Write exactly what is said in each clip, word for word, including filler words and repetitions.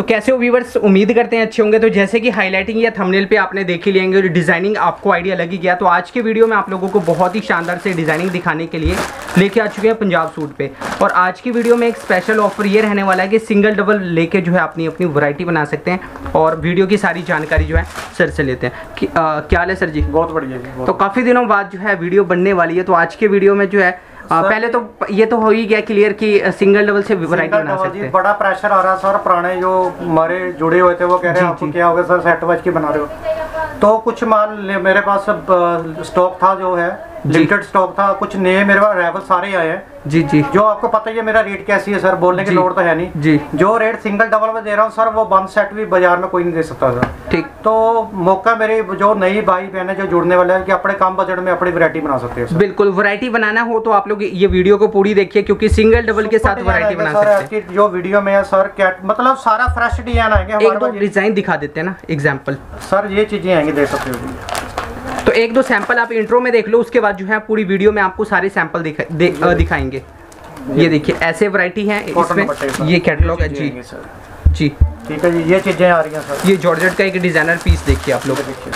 कैसे हो व्यूअर्स, उम्मीद करते हैं अच्छे होंगे। तो जैसे कि हाईलाइटिंग या थंबनेल पे आपने देख ही लेंगे, डिज़ाइनिंग आपको आइडिया लग ही गया। तो आज के वीडियो में आप लोगों को बहुत ही शानदार से डिज़ाइनिंग दिखाने के लिए लेके आ चुके हैं पंजाब सूट पे। और आज की वीडियो में एक स्पेशल ऑफर ये रहने वाला है कि सिंगल डबल लेके जो है अपनी अपनी वैरायटी बना सकते हैं। और वीडियो की सारी जानकारी जो है सर से लेते हैं कि आ, क्या हाल है सर जी? बहुत बढ़िया। तो काफ़ी दिनों बाद जो है वीडियो बनने वाली है। तो आज के वीडियो में जो है आ, पहले तो ये तो हो ही गया क्लियर कि सिंगल डबल से वैरायटी बना सकते हैं। बड़ा प्रेशर आ रहा है सर, पुराने जो हमारे जुड़े हुए थे वो कह रहे हैं आपको क्या हो गया सर, सेट वाइज की बना रहे हो। तो कुछ माल मेरे पास स्टॉक था, जो है लिमिटेड स्टॉक था। कुछ नए मेरे पास अराइवल सारे आए हैं जी जी। जो आपको पता ही है मेरा रेट कैसी है सर, बोलने की लोड़ तो है नहीं जी। जो रेट सिंगल डबल में दे रहा हूँ सर, वो बंद सेट भी बाजार में कोई नहीं दे सकता सर। ठीक। तो मौका मेरे जो नई भाई बहन है जो जुड़ने वाले हैं कि अपने कम बजट में अपनी वैरायटी बना सकते हैं। बिल्कुल, वैरायटी बनाना हो तो आप लोग ये वीडियो को पूरी देखिए, क्योंकि सिंगल डबल के साथ वैरायटी बना सकते हैं। जो वीडियो में है सर क्या मतलब सारा फ्रेश डिजाइन आएंगे। एक दो डिजाइन दिखा देते हैं ना, एग्जांपल सर ये चीजें आएंगी, देख सकते हो। तो एक दो सैंपल आप इंट्रो में देख लो, उसके बाद जो है पूरी वीडियो में आपको सारे सैंपल दिखा, दे, दिखाएंगे। ये देखिए ऐसे वैरायटी है इसमें, ये कैटलॉग है जी जी। ठीक है जी, ये चीजें आ रही हैं सर। ये जॉर्जेट का एक डिजाइनर पीस देखिए आप लोग, देखिए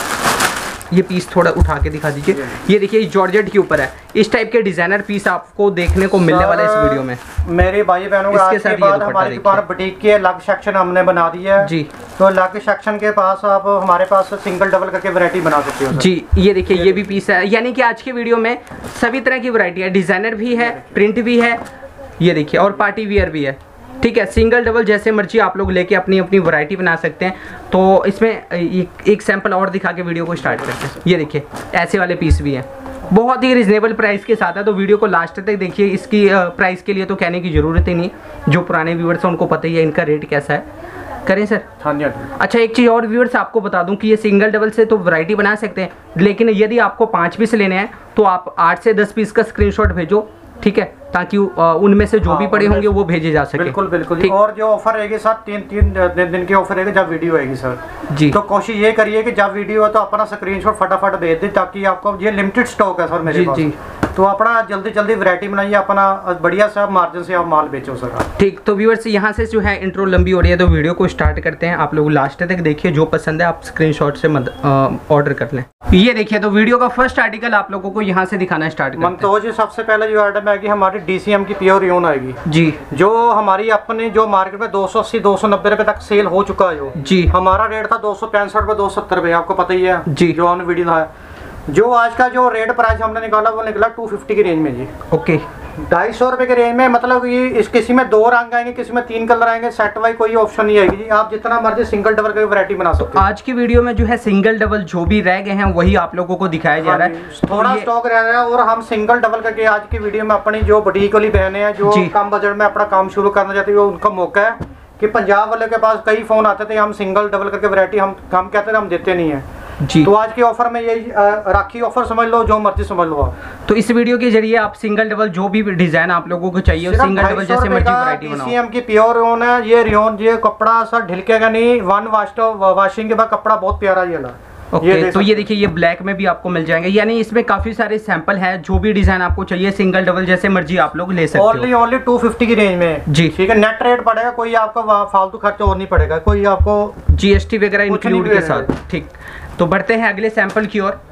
ये पीस थोड़ा उठा के दिखा दीजिए। ये देखिए जॉर्जेट के ऊपर है, इस टाइप के डिजाइनर पीस आपको देखने को मिलने वाला है इस वीडियो में। मेरे भाई बहनों का आज के बाद हमारी दुकान बुटीक के अलग सेक्शन हमने बना दिया है जी। तो अलग सेक्शन के पास आप हमारे पास सिंगल डबल करके वैरायटी बना सकते हो जी। ये देखिए ये भी पीस है, यानी कि आज के वीडियो में सभी तरह की वैरायटी है, डिजाइनर भी है, प्रिंट भी है, ये देखिए, और पार्टी वियर भी है। ठीक है, सिंगल डबल जैसे मर्जी आप लोग लेके अपनी अपनी वैरायटी बना सकते हैं। तो इसमें एक, एक सैंपल और दिखा के वीडियो को स्टार्ट करते हैं। ये देखिए ऐसे वाले पीस भी हैं, बहुत ही रिजनेबल प्राइस के साथ है। तो वीडियो को लास्ट तक देखिए, इसकी प्राइस के लिए तो कहने की ज़रूरत ही नहीं, जो पुराने व्यूअर्स हैं उनको पता ही है इनका रेट कैसा है। करें सर? हाँ जी। अच्छा, एक चीज़ और व्यूअर्स आपको बता दूं कि ये सिंगल डबल से तो वैरायटी बना सकते हैं, लेकिन यदि आपको पाँच पीस लेने हैं तो आप आठ से दस पीस का स्क्रीनशॉट भेजो, ठीक है, ताकि उनमें से जो हाँ, भी पड़े होंगे वो भेजे जा सके। बिल्कुल बिल्कुल। और जो ऑफर रहेगी सर, तीन तीन दिन, दिन की ऑफर रहेगी जब वीडियो आएगी सर जी। तो कोशिश ये करिए कि जब वीडियो हो तो अपना स्क्रीनशॉट फटाफट भेज दे, ताकि आपको ये लिमिटेड स्टॉक है सर मेरे जी, पास जी। तो अपना जल्दी जल्दी वैरायटी बनाइए, अपना बढ़िया सा मार्जिन से आप माल बेचो सर। ठीक। तो व्यूअर्स यहाँ से जो है इंट्रो लंबी हो रही है, तो वीडियो को स्टार्ट करते हैं। आप लोग लास्ट तक देखिए, जो पसंद है आप स्क्रीनशॉट से ऑर्डर कर लें। ये देखिए, तो वीडियो का फर्स्ट आर्टिकल आप लोगों को यहाँ से दिखाना स्टार्ट करते हैं। तो जी सबसे पहले जो आइटम आएगी हमारी डीसीएम की प्योर रियोन आएगी जी, जो हमारी अपनी जो मार्केट में दो सौ अस्सी दो सौ नब्बे रुपए तक सेल हो चुका है। जो जी हमारा रेट था दो सौ पैंसठ रुपए दो सौ सत्तर रुपए, आपको पता ही है जी, जो हमने वीडियो था। जो आज का जो रेट प्राइस हमने निकाला वो निकला टू फिफ्टी की रेंज में जी। ओके, ढाई सौ रुपए के रेंज में, मतलब ये इस किसी में दो रंग आएंगे, किसी में तीन कलर आएंगे, सेट वाइज कोई ऑप्शन नहीं आएगी जी। आप जितना मर्जी सिंगल डबल की वैरायटी बना सकते हो। आज की वीडियो में जो है सिंगल डबल जो भी रह गए हैं वही आप लोगों को दिखाया जा रहा है। थोड़ा स्टॉक रह रहा है और हम सिंगल डबल करके आज की वीडियो में अपनी जो बुटीक वाली बहनें हैं जो कम बजट में अपना काम शुरू करना चाहती है, उनका मौका है कि पंजाब वाले के पास कई फोन आते थे, हम सिंगल डबल करके वैरायटी हम हम कहते थे हम देते नहीं है जी। तो आज के ऑफर में यही राखी ऑफर समझ लो, जो मर्जी समझ लो आप। तो इस वीडियो के जरिए आप सिंगल डबल जो भी डिजाइन आप लोगों को चाहिए सिंगल डबल जैसे मर्जी वैरायटी बनाओ। डीसीएम की प्योर रियोन है ये। रियोन ये कपड़ा सर ढिलकेगा नहीं, वन वाश वॉशिंग के बाद कपड़ा बहुत प्यारा ये ला। ओके okay, तो ये देखिए ये ब्लैक में भी आपको मिल जाएंगे, यानी इसमें काफी सारे सैंपल है। जो भी डिजाइन आपको चाहिए सिंगल डबल जैसे मर्जी आप लोग ले सकते हो। ओनली ओनली टू फिफ्टी की रेंज में जी। ठीक है, नेट रेट पड़ेगा, कोई आपका फालतू खर्चा और नहीं पड़ेगा, कोई आपको जीएसटी वगैरह इंक्लूड के साथ। ठीक, तो बढ़ते हैं अगले सैंपल की ओर।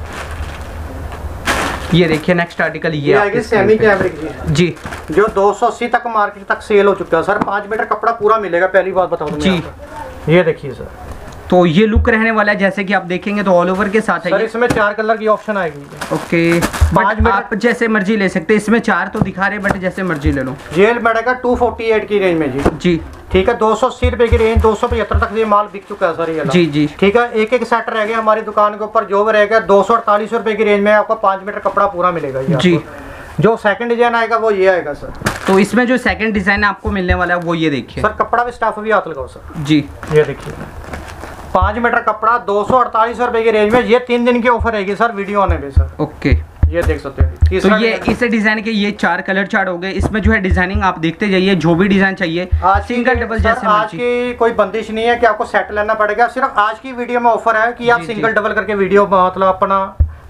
ये देखिए नेक्स्ट आर्टिकल ये आएगी सेमी कैमरिक जी, जो दो सौ अस्सी तक मार्केट तक सेल हो चुका है सर। पाँच मीटर कपड़ा पूरा मिलेगा, पहली बात बता दूं जी। ये देखिए सर, तो ये लुक रहने वाला है, जैसे कि आप देखेंगे तो ऑल ओवर के साथ है सर। इसमें चार कलर की ऑप्शन आएगी। ओके, बट आप जैसे मर्जी ले सकते हैं। इसमें चार तो दिखा रहे, बट जैसे मर्जी ले लो। जेल मिलेगा टू फोर्टी एट की रेंज में जी जी। ठीक है, दो सौ अस्सी रुपए की रेंज, दो सौ पचहत्तर तक ये माल बिक चुका है सर ये जी जी। ठीक है, एक एक सेट रह गया हमारी दुकान के ऊपर, जो भी रह गया दो सौ अड़तालीस रुपए की रेंज में आपको पाँच मीटर कपड़ा पूरा मिलेगा जी। जो सेकंड डिजाइन आएगा वो ये आएगा सर। तो इसमें जो सेकंड डिजाइन आपको मिलने वाला है वो ये देखिए सर, कपड़ा भी स्टाफ भी हाथ लगाओ सर जी। ये देखिए पाँच मीटर कपड़ा दो सौ अड़तालीस रुपए की रेंज में, ये तीन दिन की ऑफर रहेगी सर वीडियो आने पे सर। ओके, ये देख सकते हैं। तो ये इस डिजाइन के ये चार कलर चार्ट हो गए। इसमें जो है डिजाइनिंग आप देखते जाइए, जो भी डिजाइन चाहिए आज सिंगल डबल जैसे आज की कोई बंदिश नहीं है कि आपको सेट लेना पड़ेगा। सिर्फ आज की वीडियो में ऑफर है कि आप सिंगल डबल करके वीडियो मतलब अपना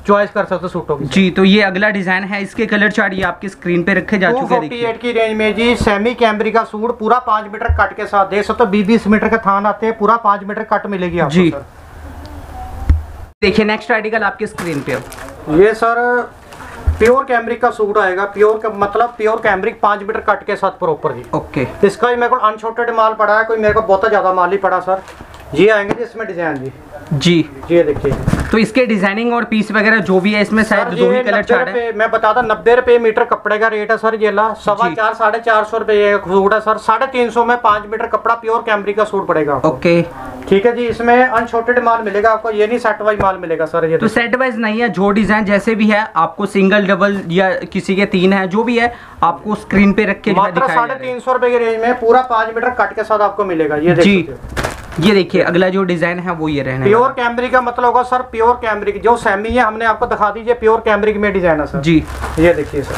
चॉइस कर सकते हो सूटों की। जी, तो ये अगला डिजाइन है, इसके कलर चार्ट ये आपके स्क्रीन पे रखे जा चुके हैं। अड़तालीस की रेंज में जी सेमी कैमरिक का सूट पूरा पाँच मीटर कट के साथ देख सकते हो, बीस बीस मीटर के थान आते हैं, पूरा पाँच मीटर कट मिलेगी आपको जी। सर। देखिए नेक्स्ट आर्टिकल आपके स्क्रीन पे, ये सर प्योर कैमरिक का सूट आएगा, प्योर का मतलब प्योर कैमरिक पाँच मीटर कट के साथ प्रॉपर जी। ओके, इसका भी मेरे को अनशॉर्टेड माल पड़ा है, कोई मेरे को बहुत ज्यादा माल ही पड़ा सर। ये आएंगे जी इसमें डिजाइन जी जी, ये देखिए। तो इसके डिजाइनिंग और पीस वगैरह जो भी है इसमें शायद दो ही कलर चार्ट है। मैं बताता नब्बे रुपए मीटर कपड़े का रेट है सर। ये ला सवा चार साढ़े चार सौ रुपए सूट है सर। साढ़े तीन सौ में पाँच मीटर कपड़ा प्योर कैमरिक का सूट पड़ेगा। ओके ठीक है जी, इसमें अनशॉर्टेड माल मिलेगा आपको, ये नहीं सेट वाइज माल मिलेगा सर। ये तो सेट वाइज नहीं है, जो डिजाइन जैसे भी है आपको सिंगल डबल या किसी के तीन है जो भी है आपको स्क्रीन पे रख के मात्र साढ़े तीन सौ रुपए की रेंज में पूरा पाँच मीटर कट के साथ आपको मिलेगा। ये जी, ये देखिए अगला जो डिजाइन है वो ये रहने प्योर कैमरिक का मतलब होगा सर, प्योर कैमरिक जो सेमी है हमने आपको दिखा दीजिए, प्योर कैमरिक में डिजाइन है सर जी। ये देखिए सर,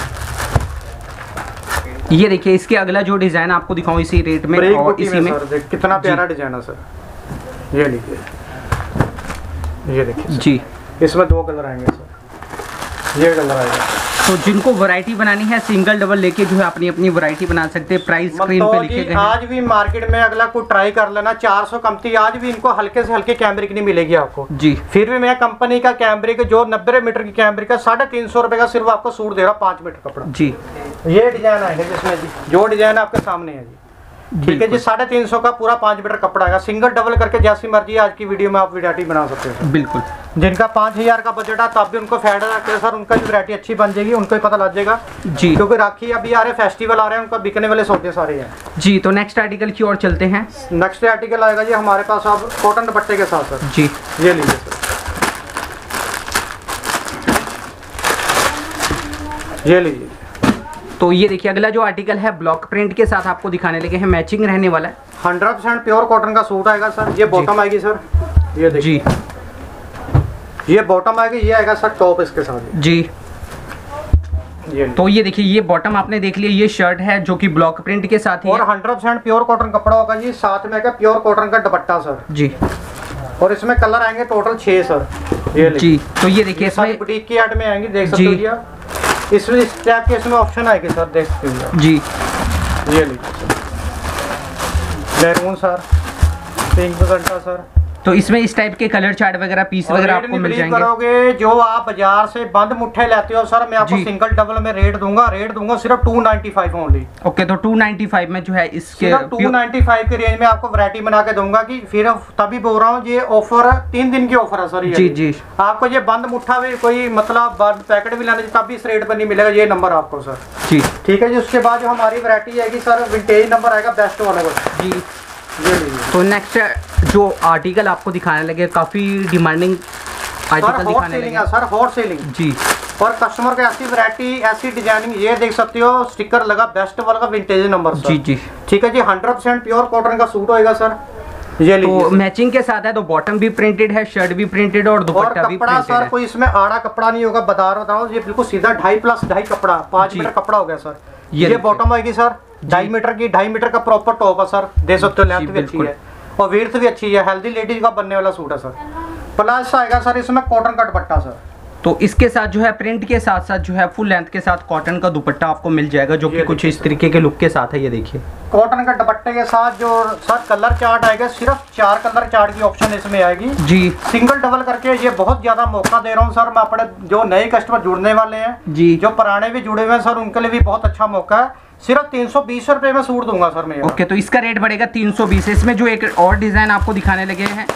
ये देखिए इसके अगला जो डिजाइन आपको दिखाऊं इसी रेट में और इसी में, सर देख कितना प्यारा डिजाइन है सर। ये लीजिए, ये देखिए जी, इसमें दो कलर आएंगे सर, ये कलर आएगा। तो जिनको वैरायटी बनानी है सिंगल डबल लेके जो है अपनी अपनी वैरायटी बना सकते हैं। प्राइस स्क्रीन पे लिखे गए हैं। आज भी मार्केट में अगला कोई ट्राई कर लेना, चार सौ कमती आज भी इनको हल्के से हल्के कैमरिक नहीं मिलेगी आपको जी। फिर भी मैं कंपनी का कैमरिक जो नब्बे मीटर की कैमरिक का साढ़े तीन सौ रुपए का सिर्फ आपको सूट दे रहा हूँ पाँच मीटर कपड़ा जी। ये डिजाइन आएगा जिसमें जी, जो डिजाइन आपके सामने है जी। ठीक है जी, साढ़े तीन सौ का पूरा पाँच मीटर कपड़ा आएगा, सिंगल डबल करके जैसी मर्जी आज की वीडियो में आप वैरायटी बना सकते हैं बिल्कुल। जिनका पाँच हजार का बजट है तब भी उनको फायदा रखते हैं सर, उनका भी वैरायटी अच्छी बन जाएगी, उनको ही पता लग जाएगा जी, क्योंकि राखी अभी आ रहे हैं, फेस्टिवल आ रहे हैं, उनका बिकने वाले सौदे सारे हैं जी। तो नेक्स्ट आर्टिकल की ओर चलते हैं। नेक्स्ट आर्टिकल आएगा जी हमारे पास अब कॉटन दुपट्टे के साथ सर जी। ये लीजिए सर, ये लीजिए। तो ये देखिए अगला जो आर्टिकल है ब्लॉक प्रिंट के साथ आपको दिखाने लगे हैं, मैचिंग रहने वाला है। हंड्रेड परसेंट प्योर कॉटन का सूट आएगा सर। ये बॉटम आएगी सर, ये देखिए जी, ये बॉटम आएगी, ये आएगा सर टॉप इसके साथ जी। ये तो ये देखिए ये बॉटम आपने देख लिया, ये शर्ट है जो कि ब्लॉक प्रिंट के साथ ही और है। हंड्रेड परसेंट प्योर कॉटन कपड़ा होगा जी, साथ में आएगा प्योर कॉटन का दुपट्टा सर जी। और इसमें कलर आएंगे टोटल छह सर। ये जी, तो ये देखिए इसमें बुटीक की ऐड में आएंगी, देख सकते हो जी आप। इसमें इस टाइप के इसमें ऑप्शन आएंगे सर, देख सकते हो जी। ये लीजिए मैरून सर, पिंक घंटा सर। तो इसमें इस टाइप के कलर चार्ट वगैरह पीस वगैरह आपको मिल जाएंगे। करोगे जो आप बाजार से बंद मुट्ठे लेते हो सर, मैं आपको सिंगल डबल में रेट दूंगा, रेट दूंगा सिर्फ two ninety five only. Okay, तो टू नाइन्टी फाइव में जो है इसके टू नाइन्टी फाइव के रेंज में आपको वैरायटी बना के दूंगा कि फिर तभी बोल रहा हूँ ये ऑफर तीन दिन की ऑफर है सर। ये जी जी, आपको ये बंद मुट्ठा भी कोई मतलब बंद पैकेट भी लाना तब भी इस रेट पर नहीं मिलेगा, ये नंबर आपको सर जी। ठीक है जी। उसके बाद जो हमारी वैरायटी आएगी सर विंटेज नंबर आएगा बेस्ट वाला जी। ये लीजिए, तो नेक्स्ट जो आर्टिकल आपको दिखाने लगे काफी डिमांडिंग आर्टिकल दिखाने लगे सर, हॉट सेलिंग जी। और कस्टमर को ऐसी वैरायटी ऐसी डिजाइनिंग, ये देख सकते हो स्टिकर लगा बेस्ट वाला का विंटेज नंबर सर। जी जी, ठीक है जी। हंड्रेड परसेंट प्योर कॉटन का सूट होएगा सर। ये तो मैचिंग के साथ है, तो बॉटम भी प्रिंटेड है, शर्ट भी प्रिंटेड और दुपट्टा भी प्रिंटेड सर है। कोई इसमें आड़ा कपड़ा नहीं होगा, बता रहा हूँ, ये बिल्कुल सीधा ढाई प्लस ढाई कपड़ा पाँच मीटर कपड़ा हो गया सर। ये, ये बॉटम आएगी सर ढाई मीटर की, ढाई मीटर का प्रॉपर टॉप है सर, दे सकते हो। लेंथ भी अच्छी है और विड्थ भी अच्छी है, हेल्दी लेडीज का बनने वाला सूट है सर। प्लस आएगा सर इसमें कॉटन का दुपट्टा सर। तो इसके साथ जो है प्रिंट के साथ साथ जो है फुल लेंथ के साथ कॉटन का दुपट्टा आपको मिल जाएगा, जो कि कुछ इस तरीके के लुक के साथ है। ये देखिए कॉटन का दुपट्टे के साथ जो सर कलर चार्ट आएगा, सिर्फ चार कलर चार्ट की ऑप्शन इसमें आएगी जी। सिंगल डबल करके ये बहुत ज्यादा मौका दे रहा हूँ सर मैं अपने जो नए कस्टमर जुड़ने वाले हैं जी, जो पुराने भी जुड़े हुए हैं सर, उनके लिए भी बहुत अच्छा मौका है। सिर्फ तीन सौ बीस रुपए में सूट दूंगा सर मैं। ओके, तो इसका रेट बढ़ेगा तीन सौ बीस। इसमें जो एक और डिजाइन आपको दिखाने लगे हैं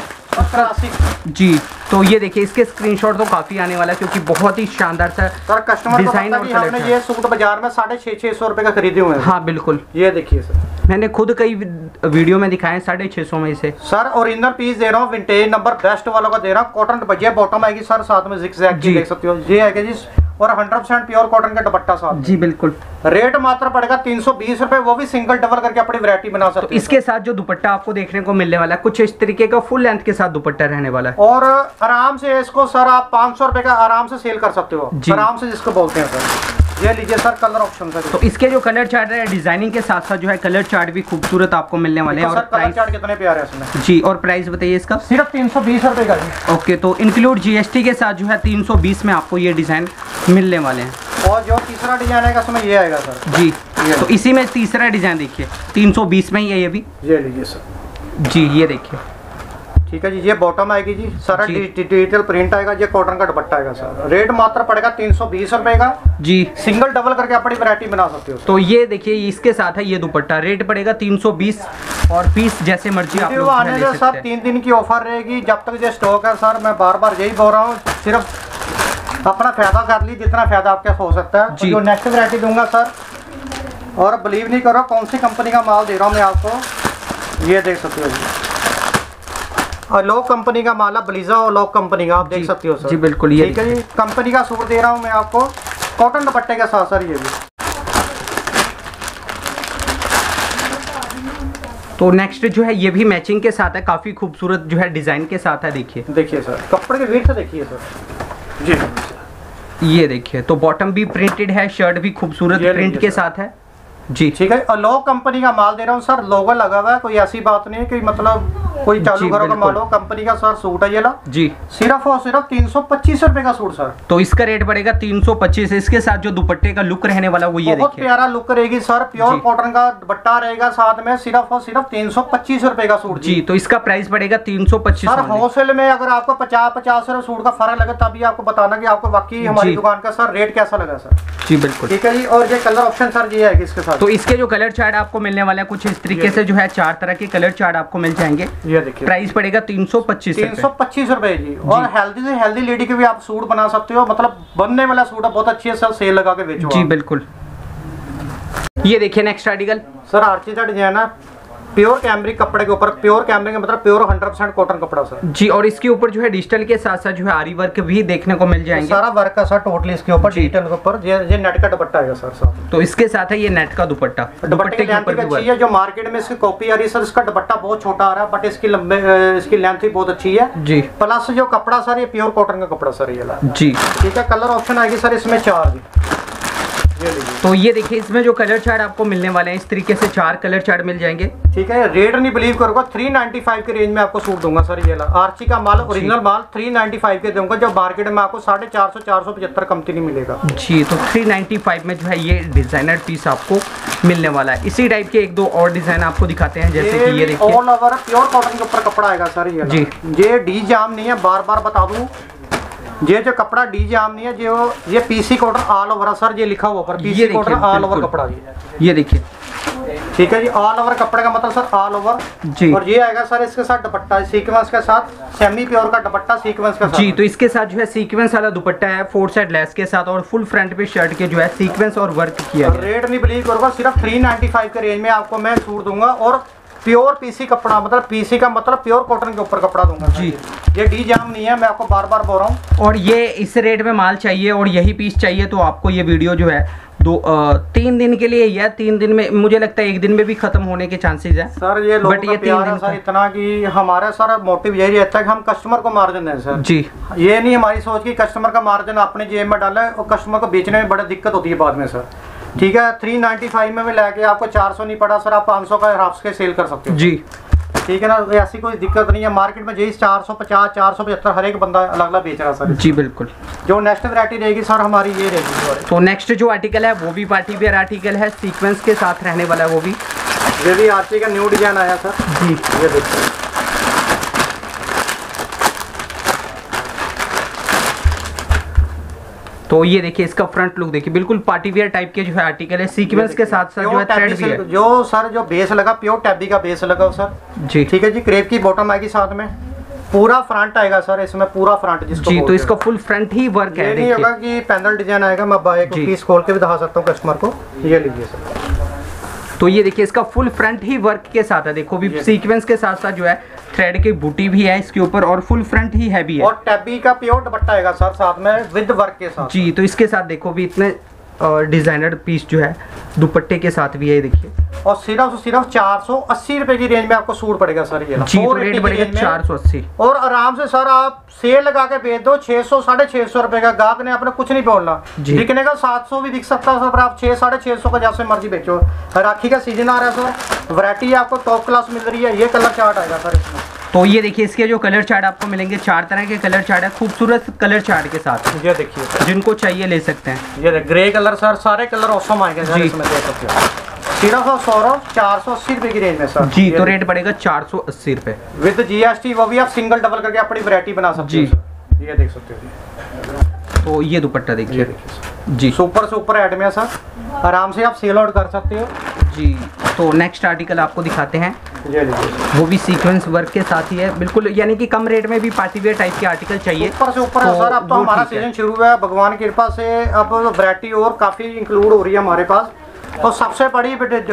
जी, तो ये देखिए इसके स्क्रीनशॉट तो काफी आने वाला है क्योंकि बहुत ही शानदार सा सर कस्टमर डिजाइन और हमने ये सूट बाजार में साढ़े छह छह सौ रुपए का खरीदे हुए हैं। हाँ बिल्कुल, ये देखिए सर, मैंने खुद कई वीडियो में दिखाए साढ़े छह सौ में से। सर ओरिजिनल पीस दे रहा हूँ, विंटेज नंबर बेस्ट वालों का दे रहा हूँ। कॉटन बजिया बॉटम आएगी सर, साथ में जिग जैग की देख सकते हो, ये आएगा जी। और हंड्रेड परसेंट प्योर कॉटन का दुपट्टा साथ जी बिल्कुल। रेट मात्र पड़ेगा तीन सौ बीस रुपए, वो भी सिंगल डबल करके अपनी वैरायटी बना सकते हो। तो इसके साथ जो दुपट्टा आपको देखने को मिलने वाला है कुछ इस तरीके का फुल लेंथ के साथ दुपट्टा रहने वाला है, और आराम से इसको सर आप पाँच सौ रुपए का आराम से सेल कर सकते हो, आराम से जिसको बोलते हैं सर। ये लीजिए सर कलर ऑप्शन सर। तो इसके जो कलर चार्ट है डिजाइनिंग के साथ साथ जो है कलर चार्ट भी खूबसूरत आपको मिलने वाले हैं। और कलर चार्ट कितने प्यारे हैं इसमें जी, और प्राइस बताइए इसका? सिर्फ तीन सौ बीस रुपए का जी। ओके, तो इंक्लूड जीएसटी के साथ जो है तीन सौ बीस में आपको ये डिजाइन मिलने वाले हैं। और जो तीसरा डिजाइन आएगा उसमें ये आएगा सर जी, तो इसी में तीसरा डिजाइन देखिए तीन सौ बीस में ही है ये भी। ये लीजिए सर जी, ये देखिए, ठीक है जी। ये बॉटम आएगी जी, सारा डिजिटल प्रिंट आएगा, ये कॉटन का दुपट्टा आएगा सर। रेट मात्र पड़ेगा तीन सौ बीस रुपए का जी। सिंगल डबल करके अपनी वैरायटी बना सकते हो। तो ये देखिए इसके साथ है ये दुपट्टा, रेट पड़ेगा तीन सौ बीस और पीस जैसे मर्जी आप लोग आने से सर तीन दिन की ऑफर रहेगी जब तक ये स्टॉक है सर। मैं बार बार यही बोल रहा हूँ, सिर्फ अपना फायदा कर ली जितना फायदा आपका हो सकता है। जो नेक्स्ट वैरायटी दूंगा सर, और बिलीव नहीं करो कौन सी कंपनी का माल दे रहा हूँ मैं आपको, ये देख सकते हो जी। और लॉक कंपनी का माल है, ब्लीजा और लॉक कंपनी का, आप देख सकते हो सर। जी बिल्कुल, ये ठीक है जी। कंपनी का सूट दे रहा हूँ मैं आपको कॉटन दुपट्टे के साथ सर। ये भी तो नेक्स्ट जो है ये भी मैचिंग के साथ है, काफी खूबसूरत जो है डिजाइन के साथ है। देखिए देखिए सर कपड़े के वेट से देखिए सर जी। ये देखिए, तो बॉटम भी प्रिंटेड है, शर्ट भी खूबसूरत प्रिंट के साथ है जी। ठीक है, और लॉक कंपनी का माल दे रहा हूँ सर, लोगो लगा हुआ है, कोई ऐसी बात नहीं है कि मतलब कोई चालू करो का माल हो। कंपनी का सर सूट है ये ला जी, सिर्फ और सिर्फ तीन सौ पच्चीस रुपए का सूट सर। तो इसका रेट पड़ेगा तीन सौ पच्चीस। इसके साथ जो दुपट्टे का लुक रहने वाला वो ये बहुत देखिए, प्यारा लुक रहेगी सर। प्योर कॉटन का दुपट्टा रहेगा साथ में, सिर्फ और सिर्फ तीन सौ पच्चीस रुपए का सूट जी। तो इसका प्राइस पड़ेगा तीन सौ पच्चीस। सर होलसेल में अगर आपको पचास पचास रुपए सूट का फर्क लगे तभी आपको बताना कि आपको वाकई हमारी दुकान का सर रेट कैसा लगा सर। जी बिल्कुल, ठीक है जी। और ये कलर ऑप्शन सर ये है इसके साथ। तो इसके जो कलर चार्ट आपको मिलने वाला है कुछ इस तरीके से जो है चार तरह के कलर चार्ट आपको मिल जाएंगे। ये देखिए प्राइस पड़ेगा तीन सौ पच्चीस तीन सौ पच्चीस रुपए जी। और हेल्दी से हेल्दी लेडी के भी आप सूट बना सकते हो, मतलब बनने वाला सूट है, बहुत अच्छी है सर, सेल लगा के बेचो जी बिल्कुल। ये देखिए नेक्स्ट आर्टिकल सर, आर्ची का डिजाइन है प्योर कैमरिक कपड़े के ऊपर। प्योर कैमरिक का मतलब प्योर हंड्रेड परसेंट कॉटन कपड़ा सर जी। और इसके ऊपर जो है डिजिटल के साथ साथ जो है आरी वर्क भी देखने को मिल जाएंगे। सारा वर्क है सर टोटली इसके ऊपर, डिजिटल के ऊपर। ये ये नेट का दुपट्टा आएगा सर साथ। तो इसके साथ है ये नेट का दुपट्टा, दुपट्टे की लेंथ भी अच्छी है। जो मार्केट में इसकी कॉपी आ रही है सर, इसका दुपट्टा बहुत छोटा आ रहा है, बट इसकी लंबे इसकी लेंथ भी बहुत अच्छी है जी। प्लस जो कपड़ा सर ये प्योर कॉटन का कपड़ा सर ये जी। ठीक है। कलर ऑप्शन आएगी सर इसमें चार जी। ये तो ये देखिए इसमें जो कलर चार्ट आपको मिलने वाले हैं इस तरीके से चार कलर चार्ट मिल जाएंगे। ठीक है। रेट नहीं बिलीव करूंगा, तीन सौ पचानवे के रेंज में आपको सूट दूंगा सर। ये ला आर्ची का माल, ओरिजिनल माल तीन सौ पचानवे के दूंगा, जो मार्केट में आपको साढ़े चार सौ चार सौ पचहत्तर कमती नहीं मिलेगा जी। तो तीन सौ पचानवे में जो है ये डिजाइनर पीस आपको मिलने वाला है। इसी टाइप के एक दो और डिजाइन आपको दिखाते हैं, जैसे कि ये देखिए ऑल ओवर प्योर कॉटन के ऊपर कपड़ा आएगा सर। ये जी। ये डी जाम नहीं है, बार बार बता दूं, ये जो कपड़ा डी जाम नहीं है, जो ये PC cotton all over sir, ये लिखा हुआ ऊपर पीसी कॉटन ऑल ओवर कपड़ा। ये देखिए, ठीक है जी। ऑल ओवर कपड़े का मतलब सर ऑल ओवर जी। और ये आएगा सर इसके साथ दुपट्टा सीक्वेंस के साथ, सेमी प्योर का दुपट्टा सीक्वेंस के साथ जी। तो इसके साथ जो है सीक्वेंस वाला दुपट्टा है फोर साइड लेस के साथ, और फुल फ्रंट पे शर्ट के जो है सीक्वेंस और वर्क किया गया। रेट नहीं बिलीव करूंगा, सिर्फ तीन सौ पचानवे के रेंज में आपको मैं सूट दूंगा, और प्योर पीसी कपड़ा, मतलब पीसी का मतलब प्योर कॉटन के ऊपर कपड़ा दूंगा जी। ये डी जाम नहीं है, मैं आपको बार बार बोल रहा हूँ। और ये इस रेट में माल चाहिए और यही पीस चाहिए तो आपको ये वीडियो जो है दो आ, तीन दिन के लिए या तीन दिन में, मुझे लगता है एक दिन में भी खत्म होने के चांसेस है सर। ये लोगों का प्यार है सर इतना कि हमारा सारा मोटिव यही रहता है कि हम कस्टमर को मार्जिन दें सर जी। ये नहीं हमारी सोच कि कस्टमर का मार्जिन अपने जेब में डाला है, और कस्टमर को बेचने में बड़ी दिक्कत होती है बाद में सर। ठीक है। तीन सौ पचानवे में भी लेके आपको चार सौ नहीं पड़ा सर, आप पाँच सौ का हाफ के सेल कर सकते हो जी। ठीक है ना, ऐसी कोई दिक्कत नहीं है। मार्केट में यही चार सौ पचास चार सौ पचहत्तर हर एक बंदा अलग अलग बेच रहा है सर जी बिल्कुल। जो नेक्स्ट वैरायटी रहेगी सर हमारी ये रहेगी। तो नेक्स्ट जो आर्टिकल है वो भी पार्टी वेयर आर्टिकल है, सीक्वेंस के साथ रहने वाला है वो भी। ये भी आर्ची का न्यू डिजाइन आया सर जी। ये देखिए, तो ये देखिए इसका फ्रंट लुक देखिए, बिल्कुल पार्टी वेयर टाइप के जो है आर्टिकल है, सीक्वेंस के साथ साथ जो है थ्रेड भी है। जो सर जो बेस लगा प्योर टैबी का बेस लगा सर जी। ठीक है जी। क्रेप की बॉटम आएगी साथ में, पूरा फ्रंट आएगा सर इसमें, पूरा फ्रंट जिसको जी। तो इसका फुल फ्रंट ही वर्क है। ये नहीं होगा कि पैनल डिजाइन आएगा, मैं बाय को पीस खोल के भी दिखा सकता हूँ कस्टमर को। ये लीजिए सर। तो ये देखिए इसका फुल फ्रंट ही वर्क के साथ है, देखो भी सीक्वेंस के साथ साथ जो है थ्रेड की बूटी भी है इसके ऊपर, और फुल फ्रंट ही हैवी है। और टैबी का प्योर दुपट्टा आएगा सर साथ में विद वर्क के साथ जी। तो इसके साथ देखो भी इतने डिजाइनर पीस जो है दुपट्टे के साथ भी है, ये देखिए। और सिर्फ सिर्फ चार सौ अस्सी रुपए की रेंज में आपको सूट पड़ेगा सर ये। जी, तो रेट बढ़ेगा चार सौ अस्सी। और आराम से सर आप सेल लगा के बेच दो छह सौ साढ़े छह सौ रुपए का, गाहक ने अपने कुछ नहीं बोलना, बिकने का सात सौ भी बिक सकता है सर, पर आप छह साढ़े छह सौ का जैसे मर्जी बेचो। राखी का सीजन आ रहा है सर, वैरायटी आपको टॉप क्लास मिल रही है। ये कलर चार्ट आएगा सर इसमें। तो ये देखिए इसके जो कलर चार्ट आपको मिलेंगे, चार तरह के कलर चार्ट है, खूबसूरत कलर चार्ट के साथ। ये देखिए, जिनको चाहिए ले सकते हैं। ये ग्रे कलर सर, सारे कलर औसम आएंगे सर इसमें, देख सकते हो। सिर्फ और सौरभ चार सौ अस्सी रुपए की रेंज में सर। जी, तो रेट पड़ेगा चार सौ अस्सी रुपए विद जीएसटी। वो भी आप सिंगल डबल करके अपनी वैरायटी बना सकते हो। ये देख सकते हो। तो ये दुपट्टा देखिए जी, सुपर सुपर ऐड में सर, आराम से आप सेल आउट कर सकते हो जी। तो नेक्स्ट आर्टिकल आपको दिखाते हैं, ये लीजिए, वो भी सीक्वेंस वर्क के साथ ही है बिल्कुल, यानी कि कम रेट में भी पार्टी वेयर टाइप के आर्टिकल चाहिए। ऊपर से ऊपर है सर। अब तो हमारा सीजन शुरू हुआ है, भगवान की कृपा से अब वैरायटी और काफ़ी इंक्लूड हो रही है हमारे पास। तो सबसे बड़ी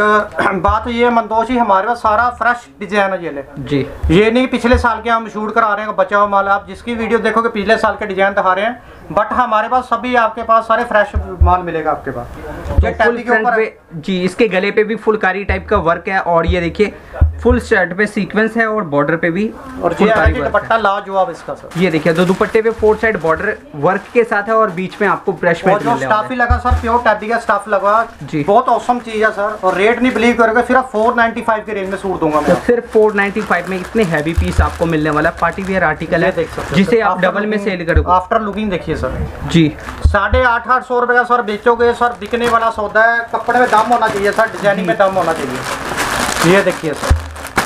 बात ये मंदोज ही, हमारे पास सारा फ्रेश डिजाइन है। ये ले जी, ये नहीं पिछले साल के हम शूट करा रहे हैं बचा हुआ माल। आप जिसकी वीडियो देखोगे पिछले साल के डिजाइन दिखा रहे हैं, बट हमारे पास सभी आपके पास सारे फ्रेश माल मिलेगा आपके पास। तो फुल फ्रंट पे जी, इसके गले पे भी फुलकारी टाइप का वर्क है, और ये देखिए फुल शर्ट पे सीक्वेंस है और बॉर्डर पे भी और ये दुपट्टा लाजवाब इसका सर। ये देखिए, दो दुपट्टे पे फोर साइड बॉर्डर वर्क के साथ है और बीच में आपको ब्रश में जो स्टाफ ही लगा सर, प्योर टैबी का स्टाफ लगा जी, बहुत औसम चीज है सर। और रेट नहीं बिलीव करोगे, सिर्फ फोर नाइन्टी फाइव की रेंज में सूट दूंगा मैं। तो सिर्फ फोर नाइन्टी फाइव में इतने हैवी पीस आपको मिलने वाला पार्टी वेयर आर्टिकल है, देख सकते जिसे आप डबल में सेल करोगे। आफ्टर लुकिंग देखिए सर जी, साढ़े आठ आठ सौ रुपए का सर बेचोगे सर, बिकने वाला सौदा है। कपड़े में दाम होना चाहिए सर, डिजाइनिंग में दाम होना चाहिए। ये देखिए सर,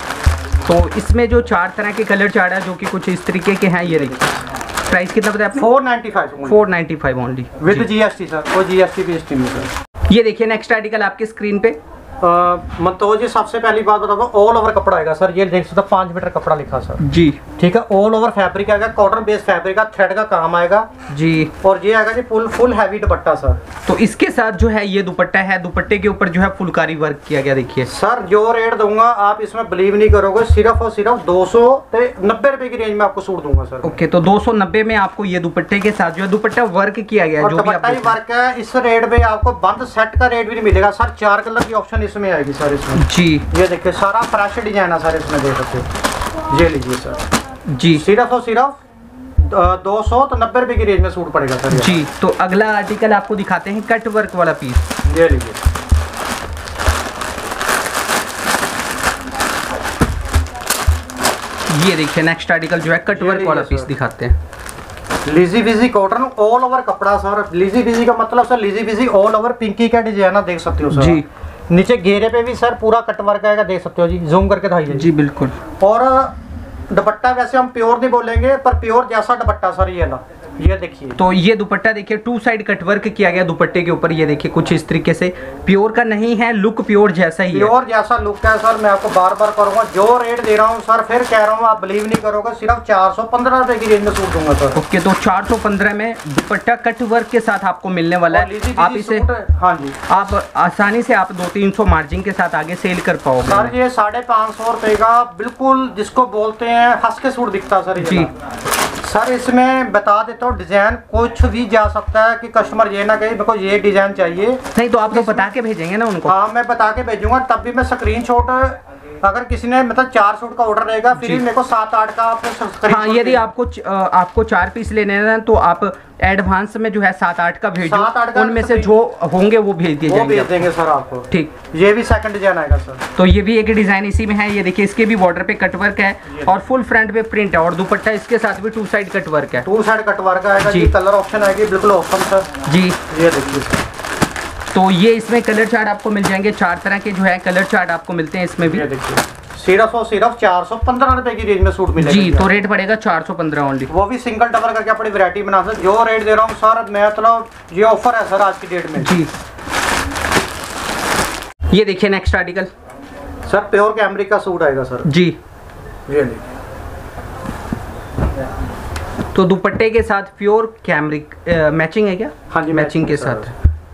तो इसमें जो चार तरह के कलर चार्ट है जो कि कुछ इस तरीके के हैं, ये देखिए। प्राइस कितना बताया आपने? Four ninety five four ninety five only with GST sir, कोई जीएसटी भी नहीं सर। ये देखिए नेक्स्ट आर्टिकल आपके स्क्रीन पे। मतलब जी सबसे पहली बात बता दो, ऑल ओवर कपड़ा आएगा सर। ये देख सकते हो पाँच मीटर कपड़ा लिखा सर जी, ठीक है। ऑल ओवर फैब्रिक आएगा, कॉटन बेस्ड फैब्रिक का, थ्रेड का काम आएगा जी। और ये आएगा जी फुल फुल हैवी दुपट्टा सर। तो इसके साथ जो है ये दुपट्टा है, दुपट्टे के ऊपर जो है फुलकारी वर्क किया गया। देखिए सर, जो रेट दूंगा आप इसमें बिलीव नहीं करोगे, सिर्फ और सिर्फ दो सौ नब्बे रुपए की रेंज में आपको सूट दूंगा सर। ओके, तो दो सौ नब्बे में आपको ये दुपट्टे के साथ जो है दुपट्टा वर्क किया गया, जो भी दुपट्टा ही वर्क है। इस रेट पे आपको बंद सेट का रेट भी नहीं मिलेगा सर। चार कलर की ऑप्शन इसमें आएगी सर इसमें जी। ये देखिए सारा फ्रेश डिजाइन है सर इसमें, देख सकते हो। ये लीजिए सर जी, सिर्फ और सिर्फ दो सौ तो नब्बे रुपए की रेंज में सूट पड़ेगा सर जी। तो अगला आर्टिकल आपको दिखाते हैं, कट वर्क वाला पीस। ये लीजिए, ये देखिए नेक्स्ट आर्टिकल जो है कट वर्क वाला पीस दिखाते हैं। लीजी बिजी कॉटन ऑल ओवर कपड़ा सर। लीजी बिजी का मतलब सर, लीजी बिजी ऑल ओवर पिंकी का डिजाइन है, देख सकते हो सर जी। नीचे घेरे पे भी सर पूरा कट वर्क आएगा, देख सकते हो जी। जूम करके दिखाइए जी, बिल्कुल। और दुपट्टा वैसे हम प्योर नहीं बोलेंगे, पर प्योर जैसा दुपट्टा सर ये ना, ये देखिए। तो ये दुपट्टा देखिए टू साइड कट वर्क किया गया दुपट्टे के ऊपर, ये देखिए कुछ इस तरीके से। प्योर का नहीं है, लुक प्योर जैसा ही है, प्योर जैसा लुक है सर। मैं आपको बार बार करूंगा, जो रेट दे रहा हूँ सर, फिर कह रहा हूँ आप बिलीव नहीं करोगे, सिर्फ चार सौ पंद्रह रुपए की रेंज में सूट दूंगा सर। ओके, तो चार सौ पंद्रह में दुपट्टा कट वर्क के साथ आपको मिलने वाला है। आप इसे हाँ जी, आप आसानी से आप दो तीन सौ मार्जिन के साथ आगे सेल कर पाओगे सर। ये साढ़े पाँच सौ रुपए का बिल्कुल जिसको बोलते हैं हंस के सूट दिखता सर जी सर। इसमें बता देता हूँ, डिजाइन कुछ भी जा सकता है कि कस्टमर ये ना कहे मेरे को ये डिजाइन चाहिए। नहीं तो आप तो बता के भेजेंगे ना उनको। हाँ, मैं बता के भेजूंगा, तब भी मैं स्क्रीनशॉट, अगर किसी ने मतलब चार सूट का ऑर्डर रहेगा, फिर मेरे को सात आठ का आप। हाँ, यदि आपको आपको चार पीस लेने हैं तो आप एडवांस में जो है सात आठ का भेजो, उनमें से जो होंगे वो भेज दिए जाएंगे, भेज देंगे सर आपको। ठीक, ये भी सेकंड डिजाइन आएगा सर। तो ये भी एक डिजाइन इसी में है। ये देखिए इसके भी बॉर्डर पे कट वर्क है और फुल फ्रंट पे प्रिंट है, और दुपट्टा इसके साथ भी टू साइड कट वर्क है। टू साइड कट वर्क आएगा जी। कलर ऑप्शन आएगी बिल्कुल ऑप्शन सर जी। ये देखिए सर, तो ये इसमें कलर चार्ट आपको मिल जाएंगे, चार तरह के जो है कलर चार्ट आपको मिलते हैं इसमें भी। ये देखिए सिर्फ और सिर्फ चार सौ पंद्रह रुपए की रेंज में सूट मिलेगा जी। तो रेट पड़ेगा चार सौ पंद्रह ओनली, वो भी सिंगल डबल करके अपनी वैरायटी बना सकते। जो रेट दे रहा हूँ सर मैं, मतलब ये ऑफर है सर आज की डेट में जी। ये देखिए next article sir, pure cambric का सूट आएगा सर जी। ये देखिए, तो दुपट्टे के साथ प्योर कैमरिक मैचिंग है क्या? हाँ जी, मैचिंग के साथ।